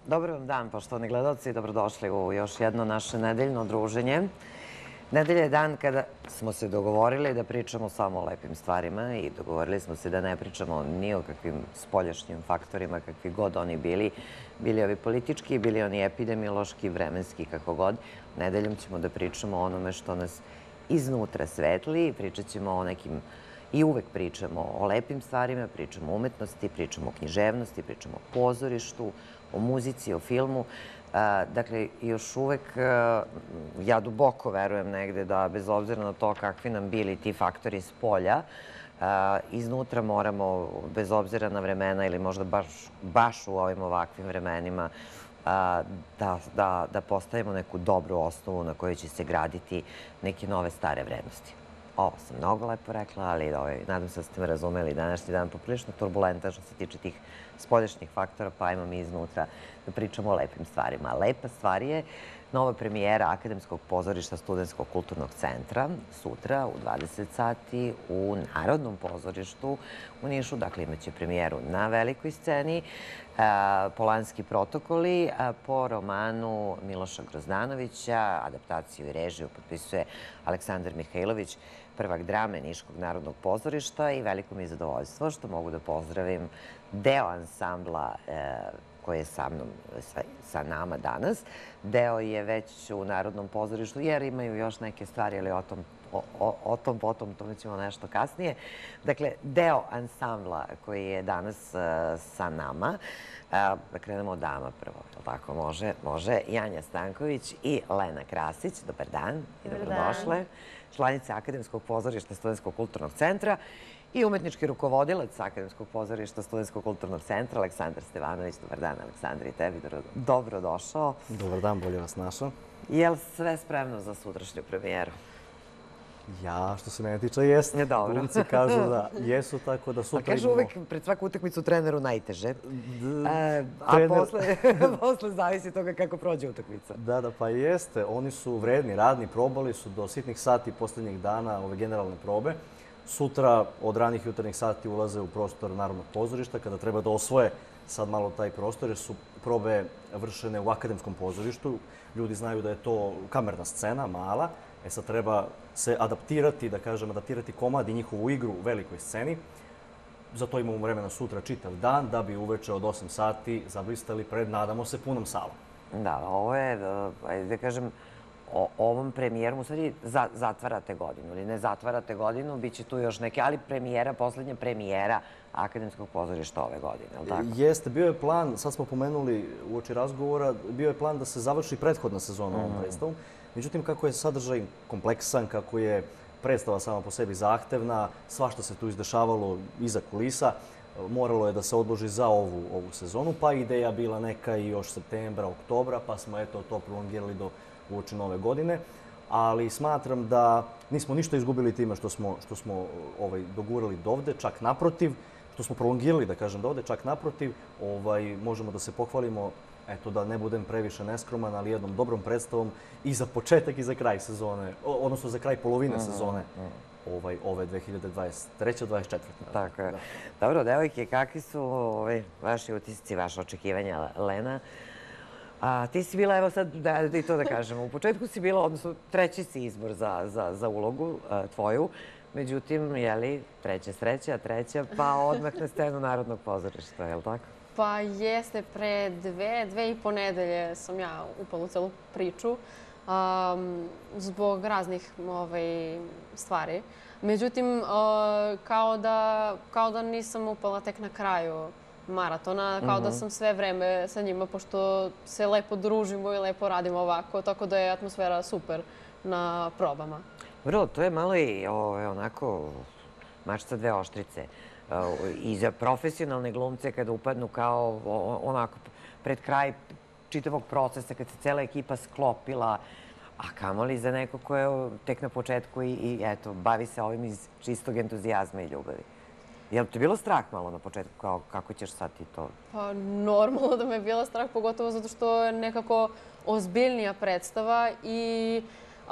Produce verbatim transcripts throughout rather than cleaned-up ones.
Dobar vam dan, poštovani gledalci. Dobrodošli u još jedno naše nedeljno druženje. Nedelja je dan kada smo se dogovorili da pričamo samo o lepim stvarima i dogovorili smo se da ne pričamo ni o kakvim spoljašnjim faktorima, kakvi god oni bili. Bili ovi politički, bili oni epidemiološki, vremenski, kako god. Nedeljom ćemo da pričamo o onome što nas iznutra svetli. Pričat ćemo o nekim, i uvek pričamo o lepim stvarima, pričamo o umetnosti, pričamo o književnosti, pričamo o pozorištu, o muzici, o filmu. Dakle, još uvek ja duboko verujem negde da bez obzira na to kakvi nam bili ti faktori s polja, iznutra moramo, bez obzira na vremena ili možda baš u ovim ovakvim vremenima, da postavimo neku dobru osnovu na kojoj će se graditi neke nove stare vrednosti. Ovo sam mnogo lepo rekla, ali nadam se da ste me razumeli. Današnji dan poprilično turbulentan što se tiče tih spoljašnjih faktora, pa ajmo mi iznutra da pričamo o lepim stvarima. Lepa stvar je nova premijera Akademskog pozorišta Studentskog kulturnog centra sutra u dvadeset sati u Narodnom pozorištu u Nišu. Dakle, imaće premijeru na velikoj sceni. Polanski protokoli po romanu Miloša Grozdanovića. Adaptaciju i režiju potpisuje Aleksandar Mihajlović, prvak drame Niškog narodnog pozorišta, i veliko mi je zadovoljstvo što mogu da pozdravim deo ansambla koji je sa mnom, sa nama danas. Deo je već u Narodnom pozorištu, jer imaju još neke stvari, ali o tom, o tom potom, tome ćemo nešto kasnije. Dakle, deo ansambla koji je danas sa nama, da krenemo od dama prvo, je li tako? Može, može. Janja Stanković i Lena Krasić. Dobar dan i dobrodošle. Članice Akademskog pozorišta Studentskog kulturnog centra i umetnički rukovodilac Akademskog pozorišta Studentskog kulturnog centra, Aleksandar Stevanović. Dobar dan, Aleksandar, i tebi dobrodošao. Dobar dan, bolje vas našao. Je li sve spremno za sutrašnju premijeru? Ja, što se mene tiče, jeste. Glumci kažu da jesu, tako da sutra imamo... Pa kažu uvek pred svaku utakmicu treneru najteže, a posle zavisi toga kako prođe utakmica. Da, da, pa jeste. Oni su vredni, radni, probali su do sitnih sati posljednjih dana ove generalne probe. Sutra od ranih jutarnjih sati ulaze u prostor Narodnog pozorišta kada treba da osvoje sad malo taj prostor, jer su probe vršene u Akademskom pozorištu. Ljudi znaju da je to kamerna scena, mala. E sad treba se adaptirati, da kažem, adaptirati komad i njihovu igru u velikoj sceni. Zato imamo vremena sutra čitav dan da bi uveče od osam sati zablistali pred, nadamo se, punom salom. Da, ovo je, da kažem, ovom premijerom u stvari zatvarate godinu ili ne zatvarate godinu, bit će tu još neke, ali premijera, poslednja premijera Akademskog pozorišta ove godine, je li tako? Jeste, bio je plan, sad smo pomenuli uoči razgovora, bio je plan da se završi prethodna sezona ovom predstavom. Međutim, kako je sadržaj kompleksan, kako je predstava sama po sebi zahtevna, svašta se tu izdešavalo iza kulisa, moralo je da se odloži za ovu, ovu sezonu, pa ideja bila neka i još septembra, oktobra, pa smo eto to prolongirali do uoči nove godine. Ali smatram da nismo ništa izgubili time što smo, što smo ovaj, dogurali dovde, čak naprotiv, što smo prolongirali, da kažem, dovde, čak naprotiv, ovaj, možemo da se pohvalimo, eto, da ne budem previše neskroman, ali jednom dobrom predstavom i za početak i za kraj sezone, odnosno za kraj polovine sezone ovaj, ove dve hiljade dvadeset treće dvadeset četvrte Tako je. Dobro, devojke, kakvi su ovaj, vaši utisci, vaše očekivanja, Lena? A, ti si bila, evo sad, da i to da kažemo, u početku si bila, odnosno treći si izbor za, za, za ulogu a, tvoju, međutim, je li, treća sreća, treća, pa odmah na scenu Narodnog pozorišta, je li tako? Pa jeste, pre dve, dve i po nedelje sam ja upala u celu priču um, zbog raznih ovaj, stvari. Međutim, uh, kao, da, kao da nisam upala tek na kraju maratona, kao da sam sve vreme sa njima, pošto se lepo družimo i lepo radimo ovako, tako da je atmosfera super na probama. Vrlo, to je malo i onako mač sa dve oštrice. I za profesionalne glumce kada upadnu kao onako pred kraj čitavog procesa, kad se cela ekipa sklopila, a kamoli za neko ko je tek na početku i eto, bavi se ovim iz čistog entuzijazma i ljubavi. Je li ti bilo strah malo na početku, kako ćeš sad ti to? Pa normalno da me je bilo strah, pogotovo zato što je nekako ozbiljnija predstava i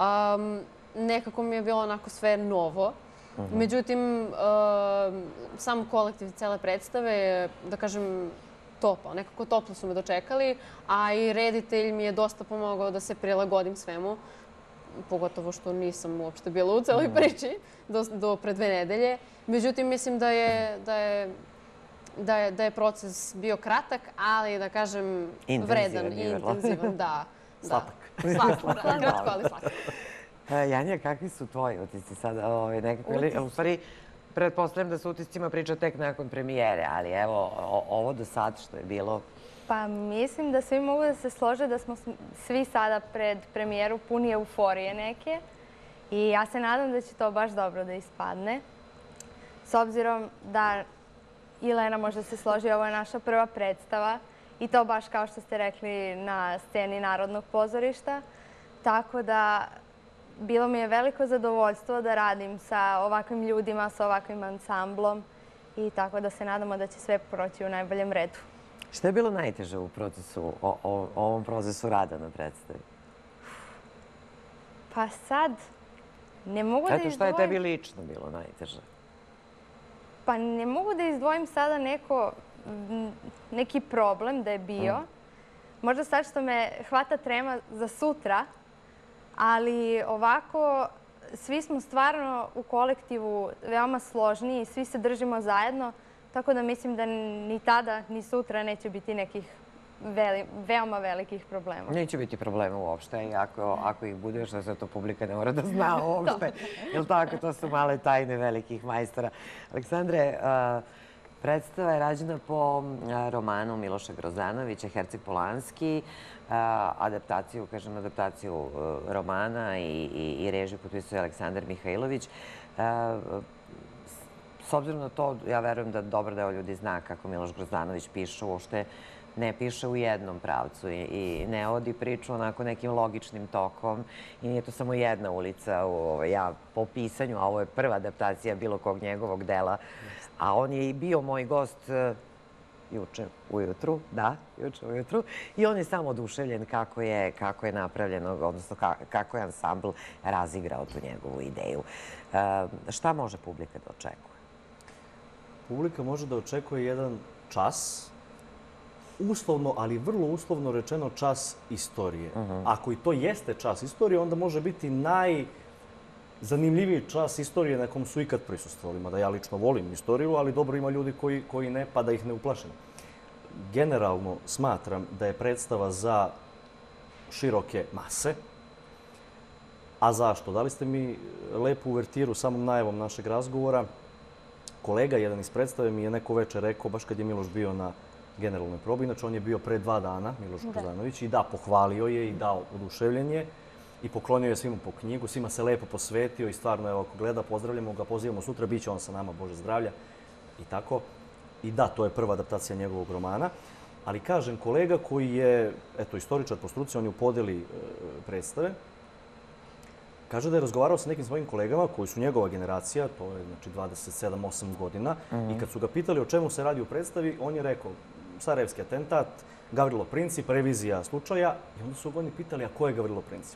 nekako mi je bilo onako sve novo. Međutim, sam kolektiv cele predstave, da kažem, topao. Nekako toplo su me dočekali, a i reditelj mi je dosta pomogao da se prilagodim svemu. Pogotovo što nisam uopšte bila u celoj priči do, do pre dve nedelje. Međutim, mislim da je, da je, da je, da je proces bio kratak, ali da kažem vredan i intenzivan. Da, Slatak. Da. Slatak, da. Kratko, ali slatak. Janja, kakvi su tvoji utisci sada? Ovaj, nekako, ili, u stvari, pretpostavljam da su utiscima priča tek nakon premijere, ali evo, o, ovo do sad što je bilo... Pa mislim da svi mogu da se slože da smo svi sada pred premijeru puni euforije neke i ja se nadam da će to baš dobro da ispadne. S obzirom da i Lena možda se složi, ovo je naša prva predstava i to baš kao što ste rekli na sceni Narodnog pozorišta. Tako da bilo mi je veliko zadovoljstvo da radim sa ovakvim ljudima, sa ovakvim ansamblom i tako da se nadamo da će sve proći u najboljem redu. Šta je bilo najteže u procesu, o, o, ovom procesu rada na predstavi? Pa sad, ne mogu da Eto, izdvojim... šta je tebi lično bilo najteže? Pa ne mogu da izdvojim sada neko, neki problem da je bio. Mm. Možda sad što me hvata trema za sutra, ali ovako svi smo stvarno u kolektivu veoma složni i svi se držimo zajedno. Tako da mislim da ni tada, ni sutra neće biti nekih veli, veoma velikih problema. Neće biti problema uopšte i ako, ako ih bude, što se to publika ne mora da zna uopšte. Jel tako? To su male tajne velikih majstora. Aleksandre, predstava je rađena po romanu Miloša Grozanovića, Herceg Polanski. Adaptaciju, kažem, adaptaciju romana i, i, i režiju potpisuje Aleksandar Mihajlović. S obzirom na to, ja verujem da dobar deo ljudi zna kako Miloš Grozanović piše, uopšte ne piše u jednom pravcu i, i ne vodi priču onako nekim logičnim tokom i nije to samo jedna ulica. U, ja po pisanju, a ovo je prva adaptacija bilo kog njegovog dela, a on je i bio moj gost uh, juče ujutru, da, juče ujutru, i on je samo oduševljen kako je, kako je napravljeno, odnosno ka, kako je ansambl razigrao tu njegovu ideju. Uh, šta može publika da očekuje? Publika može da očekuje jedan čas, uslovno, ali vrlo uslovno rečeno čas istorije. Uh-huh. Ako i to jeste čas istorije, onda može biti najzanimljiviji čas istorije na kom su ikad prisustvovali. Mada ja lično volim istoriju, ali dobro ima ljudi koji, koji ne, pa da ih ne uplašim. Generalno smatram da je predstava za široke mase. A zašto? Dali ste mi lepu uvertiru samom najavom našeg razgovora. Kolega, jedan iz predstave, mi je neko večer rekao, baš kad je Miloš bio na generalnoj probi, inače on je bio pre dva dana, Miloš Grozanović, i da, pohvalio je i dao oduševljenje i poklonio je svima po knjigu, svima se lepo posvetio i stvarno, evo, ako gleda, pozdravljamo ga, pozivamo sutra, bit će on sa nama, Bože zdravlja i tako. I da, to je prva adaptacija njegovog romana, ali kažem, kolega koji je, eto, istoričar po struci, on je u podeli e, predstave, kaže da je razgovarao sa nekim svojim kolegama koji su njegova generacija, to je znači dvadeset sedam osam godina, mm-hmm. i kad su ga pitali o čemu se radi u predstavi, on je rekao Sarajevski atentat, Gavrilo Princip, revizija slučaja, i onda su oni pitali, a ko je Gavrilo Princip?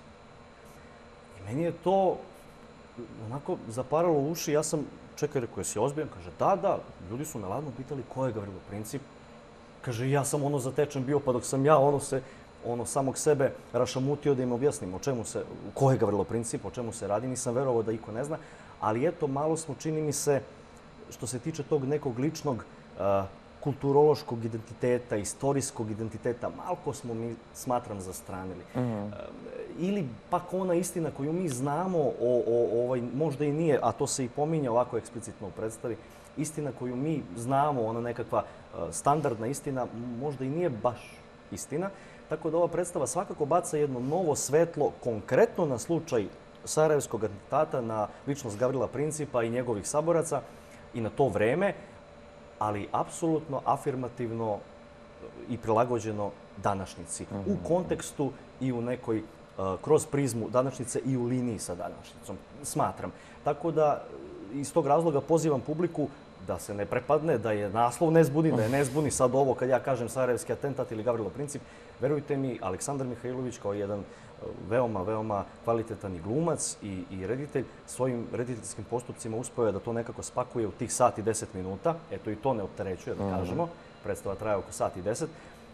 I meni je to onako zaparalo uši, ja sam, čekaj, rekao, jesi ozbiljan? Kaže, da, da, ljudi su me ladno pitali ko je Gavrilo Princip. Kaže, ja sam ono zatečen bio, pa dok sam ja ono se ono samog sebe rašamutio da im objasnim o čemu se, ko je Gavrilo Princip, o čemu se radi. Nisam verovao da iko ne zna, ali eto, malo smo, čini mi se, što se tiče tog nekog ličnog uh, kulturološkog identiteta, istorijskog identiteta, malko smo mi, smatram, zastranili. Mm-hmm. uh, ili pak ona istina koju mi znamo, o, o, ovaj, možda i nije, a to se i pominje ovako eksplicitno u predstavi, istina koju mi znamo, ona nekakva uh, standardna istina, možda i nije baš istina. Tako da ova predstava svakako baca jedno novo svetlo konkretno na slučaj Sarajevskog atentata, na ličnost Gavrila Principa i njegovih saboraca i na to vreme, ali apsolutno afirmativno i prilagođeno današnjici. Mm-hmm. U kontekstu i u nekoj, uh, kroz prizmu današnjice i u liniji sa današnjicom, smatram. Tako da iz tog razloga pozivam publiku da se ne prepadne, da je naslov ne zbuni, da je ne zbuni sad ovo kad ja kažem Sarajevski atentat ili Gavrilo Princip. Verujte mi, Aleksandar Mihajlović kao jedan veoma, veoma kvalitetan i glumac i, i reditelj svojim rediteljskim postupcima uspeo je da to nekako spakuje u tih sat i deset minuta. Eto i to ne opterećuje, da kažemo. predstava traje oko sat i deset,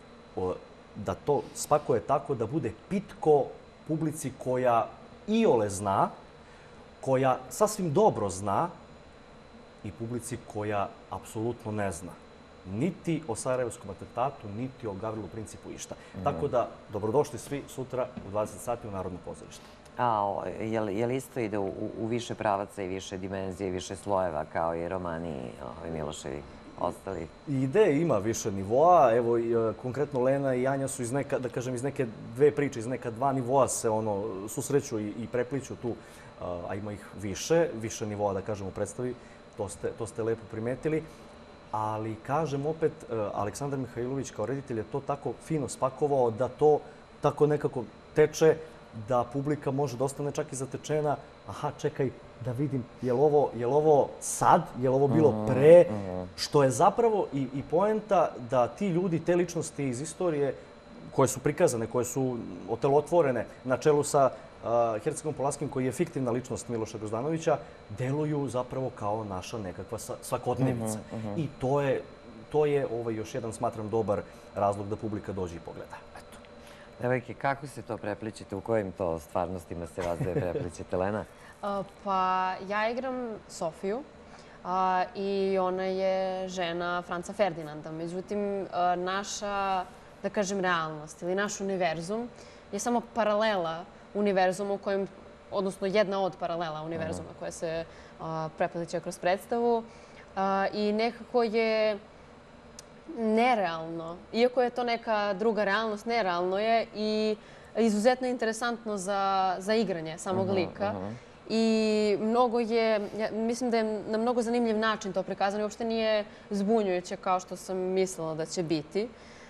da to spakuje tako da bude pitko publici koja iole zna, koja sasvim dobro zna i publici koja apsolutno ne zna. Niti o Sarajevskom atentatu, niti o Gavrilu Principu išta. Tako da, dobrodošli svi sutra u dvadeset sati u Narodno pozorište. A je li isto ide u više pravaca i više dimenzije i više slojeva kao i romani Miloševi ostali? Ide, ima više nivoa. Evo, konkretno Lena i Anja su iz neka, da kažem, iz neke dve priče, iz neka dva nivoa se ono susreću i prepliću tu, a ima ih više, više nivoa, da kažem, u predstavi. To ste lepo primetili. Ali, kažem opet, Aleksandar Mihajlović kao reditelj je to tako fino spakovao da to tako nekako teče, da publika može da ostane čak i zatečena. Aha, čekaj, da vidim, je li ovo sad, je li ovo bilo pre? Što je zapravo i poenta da ti ljudi, te ličnosti iz istorije koje su prikazane, koje su otelotvorene na čelu sa Hercegom Polaskim, koji je fiktivna ličnost Miloša Grozdanovića, deluju zapravo kao naša nekakva svakodnevica. I to je još jedan, smatram, dobar razlog da publika dođe i pogleda. Devojke, kako se to preplićete? U kojim to stvarnostima se vas dve preplićete, Lena? Pa, ja igram Sofiju i ona je žena Franca Ferdinanda. Međutim, naša, da kažem, realnost ili naš univerzum je samo paralela univerzuma u kojem, odnosno jedna od paralela univerzuma koja se prepliće kroz predstavu. I nekako je nerealno, iako je to neka druga realnost, nerealno je i izuzetno interesantno za igranje samog lika. I mnogo je, mislim da je na mnogo zanimljiv način to prikazano i uopšte nije zbunjujuće kao što sam mislila da će biti.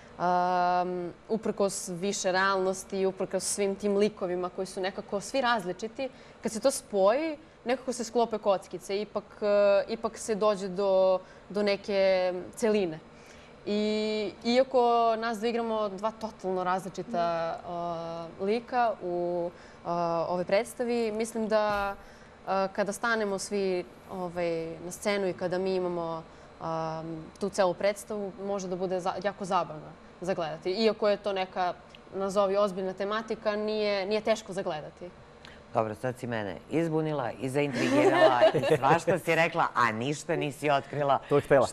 Uprkos više realnosti i uprkos svim tim likovima koji su nekako svi različiti, kad se to spoji, nekako se sklope kockice, ipak se dođe do neke celine. I iako nas da igramo dva totalno različita lika u ovoj predstavi, mislim da kada stanemo svi na scenu i kada mi imamo tu celu predstavu, može da bude jako zabavno za gledati. Iako je to neka, nazovi, ozbiljna tematika, nije teško za gledati. Dobro, sad si mene izbunila i zaintrigirala i svašta si rekla, a ništa nisi otkrila. To je htela.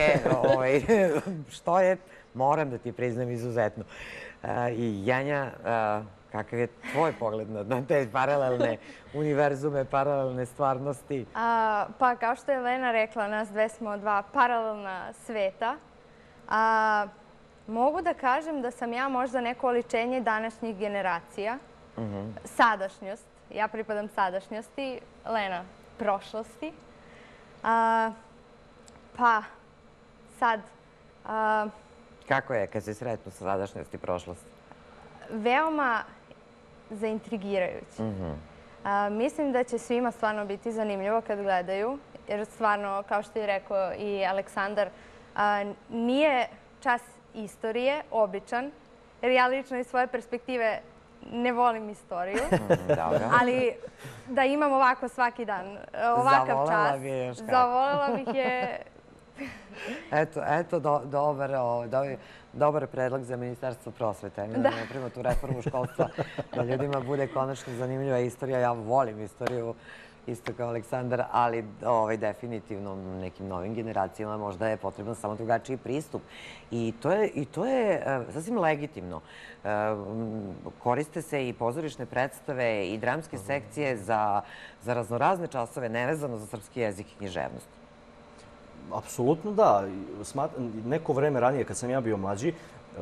Što je, moram da ti priznam, izuzetno. I Janja, kakav je tvoj pogled na te paralelne univerzume, paralelne stvarnosti? Pa, kao što je Lena rekla, nas dve smo dva paralelna sveta. Mogu da kažem da sam ja možda neko oličenje današnjih generacija, sadašnjost. Ja pripadam sadašnjosti, Lena prošlosti. Pa, sad... Kako je kad se sretnu sa sadašnjosti i prošlosti? Veoma zaintrigirajući. Mislim da će svima stvarno biti zanimljivo kad gledaju, jer stvarno, kao što je rekao i Aleksandar, nije čas istorije običan, jer ja lično iz svoje perspektive ne volim istoriju, ali da imam ovako svaki dan, ovakav čas. Zavolela bi je još kako. Zavolela bih je. Eto, dobar predlog za Ministarstvo prosvete. Da napravimo tu reformu školstva, da ljudima bude konačno zanimljiva istorija. Ja volim istoriju, isto kao Aleksandar, ali definitivno nekim novim generacijama možda je potreban samo drugačiji pristup. I to je sasvim legitimno. Koriste se i pozorišne predstave i dramske sekcije za raznorazne časove, nevezano za srpski jezik i književnost. Apsolutno da. Neko vreme ranije, kad sam ja bio mlađi,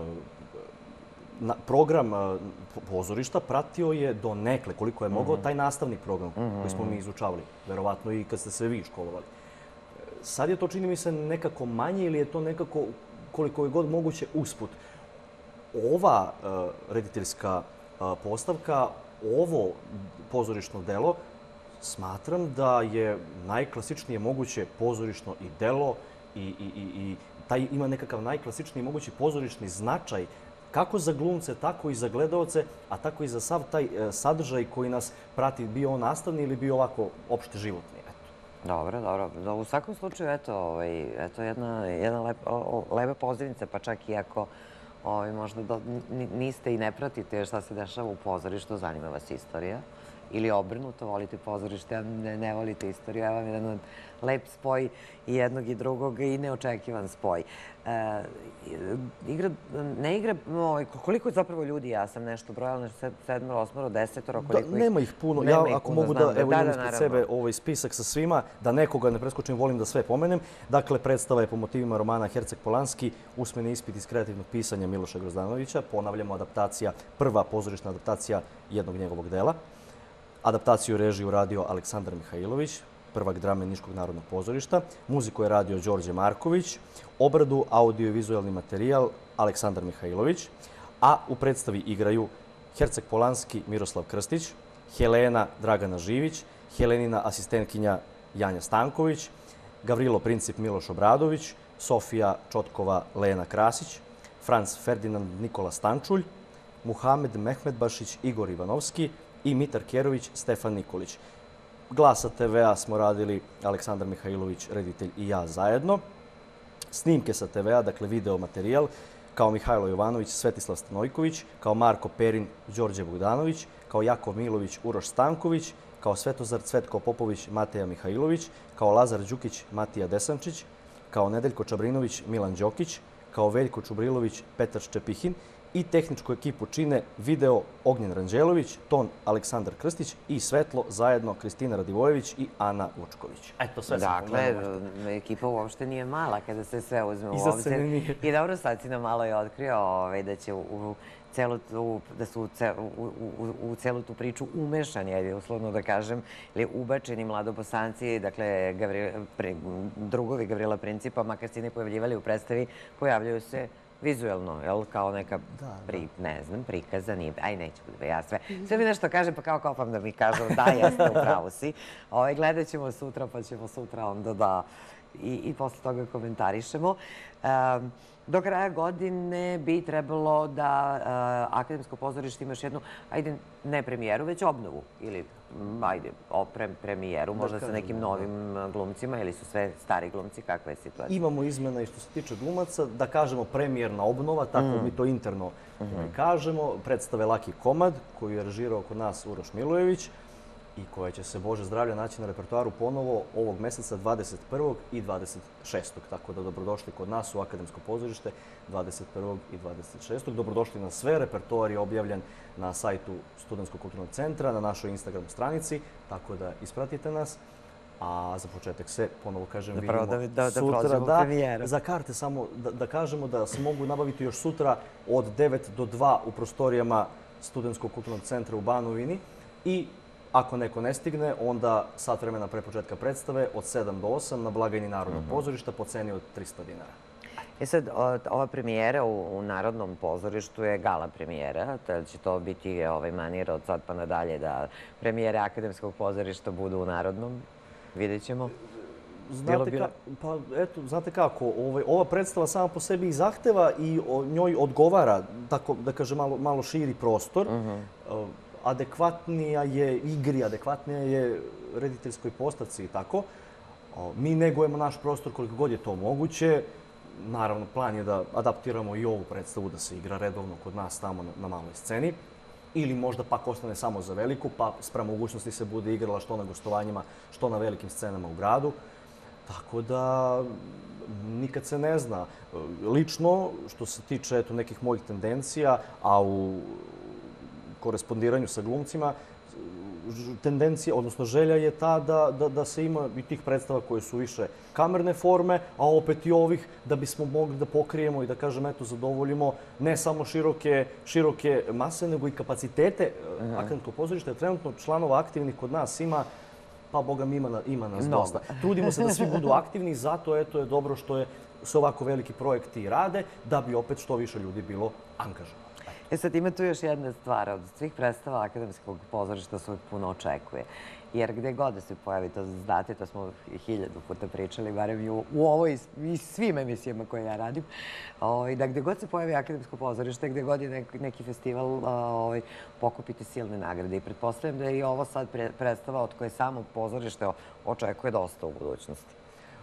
program pozorišta pratio je do nekle, koliko je mogao, taj nastavni program koji smo mi izučavali, verovatno i kad ste se vi školovali. Sad je to, čini mi se, nekako manje ili je to nekako, koliko je god moguće, usput. Ova rediteljska postavka, ovo pozorišno delo, smatram da je najklasičnije moguće pozorišno i delo i ima nekakav najklasičniji mogući pozorišni značaj kako za glumce, tako i za gledaoce, a tako i za sav taj sadržaj koji nas prati, bio on nastavni ili bio ovako opšte životni. Dobro, dobro. No, u svakom slučaju, eto, ovaj, eto jedna, jedna lep, o, o, lepa pozivnica, pa čak i ako ovaj, možda do, n- niste i ne pratite šta se dešava u pozorištu, zanima vas istorija. Ili obrnuto, volite pozorište, a ne, ne volite istoriju. Evo vam jedan lep spoj i jednog i drugog i neočekivan spoj. E, igra, ne igra, ovaj, koliko zapravo ljudi, ja sam nešto brojala, nešto sedmoro, osmoro, desetoro, koliko Da, ih... nema ih puno. Nema Ja, ih ako puno, mogu znam da, da- evo da, imam da, ispred naravno. sebe ovaj spisak sa svima, da nekoga ne preskočim, volim da sve pomenem. Dakle, predstava je po motivima romana Herceg Polanski, usmeni ispit iz kreativnog pisanja Miloša Grozdanovića. Ponavljamo, adaptacija, prva pozorišna adaptacija jednog njegovog dela. Adaptaciju režiju radio Aleksandar Mihajlović, prvak drame Niškog narodnog pozorišta. Muziku je radio Đorđe Marković, obradu, audio i vizualni materijal Aleksandar Mihajlović, a u predstavi igraju Herceg Polanski Miroslav Krstić, Helena Dragana Živić, Helenina asistentkinja Janja Stanković, Gavrilo Princip Miloš Obradović, Sofija Čotkova Lena Krasić, Franz Ferdinand Nikola Stančulj, Muhamed Mehmedbašić Igor Ivanovski i Mitar Kerović Stefan Nikolić. Glasa te ve-a smo radili Aleksandar Mihajlović, reditelj i ja zajedno. Snimke sa te ve-a, dakle video materijal, kao Mihajlo Jovanović, Svetislav Stanojković, kao Marko Perin, Đorđe Bogdanović, kao Jakov Milović, Uroš Stanković, kao Svetozar Cvetko Popović, Mateja Mihajlović, kao Lazar Đukić, Matija Desančić, kao Nedeljko Čabrinović, Milan Đokić, kao Veljko Čubrilović, Petar Ščepihin i tehničku ekipu čine video Ognjen Ranđelović, ton Aleksandar Krstić i svetlo zajedno Kristina Radivojević i Ana Vučković. Eto, sve sam Dakle, pogledao. ekipa uopšte nije mala kada se sve uzme u Iza obzir. scene nije. I dobro, sad si nam malo i otkrio ovaj, da će u, u celu tu, da su u, ce, u, u, u celu tu priču umešani, ajde uslovno da kažem, ili ubačeni mladobosanci, dakle, Gavri, pri, drugovi Gavrila Principa, makar se ne pojavljivali u predstavi, pojavljaju se vizuelno, jel, kao neka, Da, pri, ne znam, prikaza, nije, aj neću da ja sve, sve mi nešto kažem pa kao kopam da mi kažu da jeste, u pravu si. Ovaj, gledat ćemo sutra pa ćemo sutra onda da i, i posle toga komentarišemo. Um, do kraja godine bi trebalo da uh, Akademsko pozorište ima još jednu, ajde, ne premijeru, već obnovu. Ili, m, ajde, o, pre, premijeru, možda sa nekim novim uh, glumcima, ili su sve stari glumci, kakva je situacija? Imamo izmena i što se tiče glumaca, da kažemo premijerna obnova, tako mi to interno kažemo. Predstave Laki komad, koju je režirao kod nas Uroš Milojević i koja će se, Bože zdravlja, naći na repertoaru ponovo ovog meseca dvadeset prvog i dvadeset šestog Tako da dobrodošli kod nas u Akademsko pozorište dvadeset prvog i dvadeset šestog Dobrodošli na sve. Repertoar je objavljen na sajtu Studentskog kulturnog centra, na našoj Instagram stranici, tako da ispratite nas. A za početak se, ponovo kažem, Zapravo vidimo da- da- da sutra. prođemo premijeru. Za karte samo da, da kažemo da se mogu nabaviti još sutra od devet do dva u prostorijama Studentskog kulturnog centra u Banovini i ako neko ne stigne, onda sat vremena pre početka predstave od sedam do osam na blagajni Narodnog pozorišta po ceni od tristo dinara. E sad, o- ova premijera u, u Narodnom pozorištu je gala premijera, da će to biti ovaj manir od sad pa nadalje da premijere Akademskog pozorišta budu u Narodnom. Vidjet ćemo. Bilo Znate, bilo- ka, pa, eto, znate kako, ovaj, ova predstava sama po sebi i zahteva i o njoj odgovara, tako da kaže, malo, malo širi prostor. Uh, adekvatnija je igri, adekvatnija je rediteljskoj postavci i tako. O, mi negujemo naš prostor koliko god je to moguće. Naravno, plan je da adaptiramo i ovu predstavu, da se igra redovno kod nas tamo na, na maloj sceni. Ili možda pak ostane samo za veliku, pa sprem mogućnosti se bude igrala što na gostovanjima, što na velikim scenama u gradu. Tako da nikad se ne zna. Lično, što se tiče eto, nekih mojih tendencija, a u korespondiranju sa glumcima, ž- tendencija, odnosno želja je ta da, da, da se ima i tih predstava koje su više kamerne forme, a opet i ovih da bismo mogli da pokrijemo i da kažem, eto, zadovoljimo ne samo široke, široke mase, nego i kapacitete uh Akademskog pozorišta. Trenutno članova aktivnih kod nas ima, pa boga mi ima, na, ima nas Mnogo. dosta. Trudimo se da svi budu aktivni, zato eto je dobro što je se ovako veliki projekti rade, da bi opet što više ljudi bilo angažovano. E sad ima tu još jedna stvar. Od svih predstava Akademskog pozorišta se uvijek puno očekuje. Jer gde god da se pojavi, to znate, to smo hiljadu puta pričali, barem i u, u ovoj i svim emisijama koje ja radim, ovaj, da gde god se pojavi Akademsko pozorište, gde god je neki, neki festival, ovaj, pokupite silne nagrade. I pretpostavljam da je i ovo sad pre, predstava od koje samo pozorište očekuje dosta u budućnosti.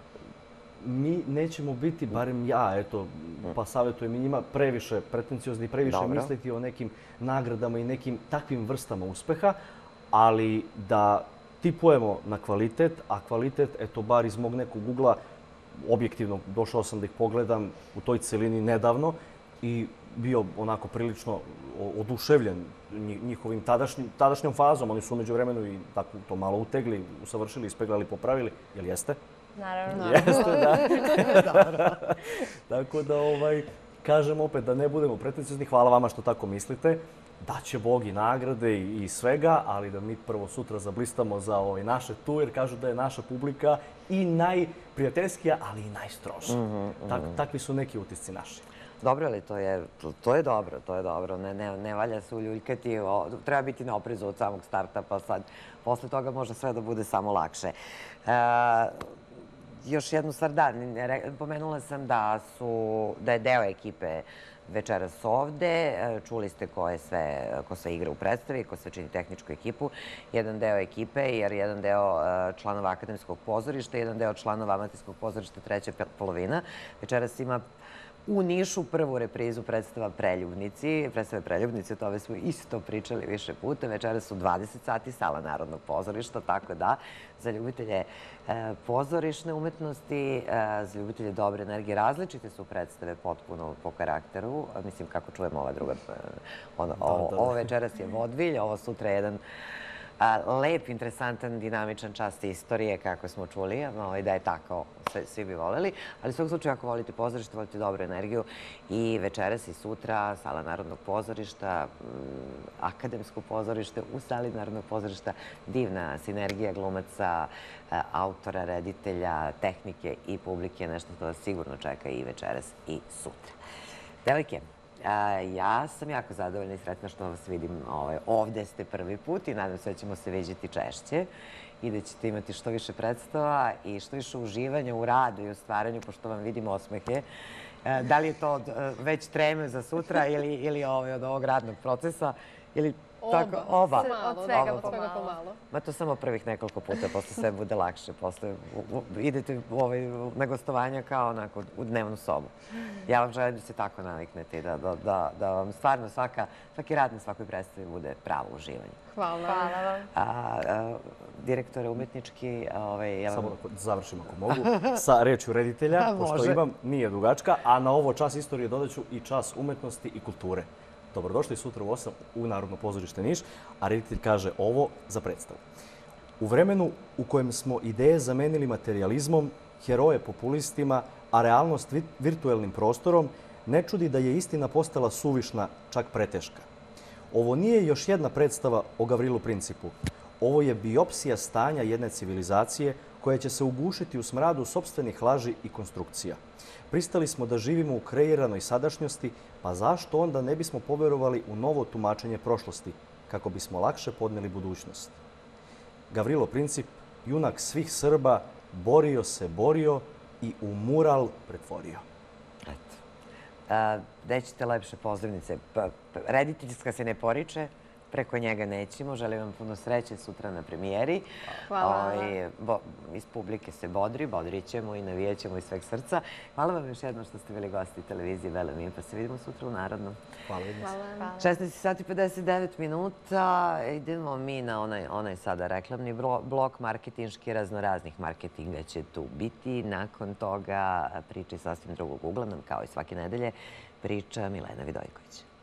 Mi nećemo biti, barem ja, eto, pa savjetujem i njima, previše pretenciozni i previše Dobro. misliti o nekim nagradama i nekim takvim vrstama uspeha, ali da tipujemo na kvalitet, a kvalitet, eto, bar iz mog nekog ugla, objektivno došao sam da ih pogledam u toj celini nedavno i bio onako prilično oduševljen njihovim tadašnjim, tadašnjom fazom. Oni su umeđu vremenu i tako to malo utegli, usavršili, ispeglali, popravili. Jel jeste? Naravno. Jeste, da. Tako da, ovaj, kažem opet da ne budemo pretenciozni. Hvala vama što tako mislite. Daće Bog i nagrade i, i svega, ali da mi prvo sutra zablistamo za ovaj, naše tu, jer kažu da je naša publika i najprijateljskija, ali i najstroža. Mm -hmm, mm -hmm. Tak, takvi su neki utisci naši. Dobro, ali to je, to, to je dobro, to je dobro. Ne, ne, ne valja se uljuljkati, o, treba biti na oprezu od samog starta, pa sad, posle toga može sve da bude samo lakše. E, još jednu stvar, da, pomenula sam da, su, da je deo ekipe večeras ovde. Čuli ste ko je sve, ko sve igra u predstavi, ko sve čini tehničku ekipu. Jedan deo ekipe, jer jedan deo članova Akademskog pozorišta, jedan deo članova Amaterskog pozorišta treća polovina. Večeras ima u Nišu prvu reprizu predstava Preljubnici. Predstave Preljubnici, o tome smo isto pričali više puta. Večeras su dvadeset sati, sala Narodnog pozorišta, tako da za ljubitelje pozorišne umetnosti, za ljubitelje dobre energije, različite su predstave potpuno po karakteru. Mislim, kako čujemo ova druga. Ovo večeras je vodvilj, ovo sutra je jedan lep, interesantan, dinamičan čast istorije, kako smo čuli, da je tako, svi bi voleli. Ali u svakom slučaju, ako volite pozorište, volite dobru energiju, i večeras i sutra sala Narodnog pozorišta, Akademsko pozorište, u sali Narodnog pozorišta, divna sinergija glumaca, autora, reditelja, tehnike i publike, nešto što vas sigurno čeka i večeras i sutra. Devojke, ja sam jako zadovoljna i sretna što vas vidim ovde, ste prvi put i nadam se da ćemo se viđati češće i da ćete imati što više predstava i što više uživanja u radu i u stvaranju, pošto vam vidim osmehe. Da li je to već treme za sutra ili od ovog radnog procesa? Oba. Oba. Od svega pomalo. Ma to samo prvih nekoliko puta, posle sve bude lakše. Posle idete na gostovanja kao onako u dnevnu sobu. Ja vam želim da se tako naviknete i da vam stvarno svaki rad na svakoj predstavi bude pravo uživanje. Hvala vam. Direktore umetnički... Samo da završim ako mogu. Sa rečju reditelja, pošto imam, nije dugačka, a na ovo čas istorije dodaću i čas umetnosti i kulture. Dobrodošli sutra u osam u Narodno pozorište Niš, a reditelj kaže ovo za predstavu. U vremenu u kojem smo ideje zamenili materijalizmom, heroje populistima, a realnost virtuelnim prostorom, ne čudi da je istina postala suvišna, čak preteška. Ovo nije još jedna predstava o Gavrilu Principu. Ovo je biopsija stanja jedne civilizacije koja će se ugušiti u smradu sopstvenih laži i konstrukcija. Pristali smo da živimo u kreiranoj sadašnjosti, pa zašto onda ne bismo poverovali u novo tumačenje prošlosti, kako bismo lakše podneli budućnost? Gavrilo Princip, junak svih Srba, borio se, borio i u mural pretvorio. Eto. Gde ćete lepše pozivnice? Rediteljska se ne poriče, preko njega nećemo. Želim vam puno sreće sutra na premijeri. Hvala. Iz publike se bodri, bodrit ćemo i navijat ćemo iz sveg srca. Hvala vam još jednom što ste bili gosti televizije Bela Min, pa se vidimo sutra u Narodnom. Hvala. šesnaest sati pedeset devet minuta. Idemo mi na onaj sada reklamni blok, marketinški, raznoraznih marketinga će tu biti. Nakon toga priče sasvim drugog ugla nam, kao i svake nedelje, priča Milena Vidojković.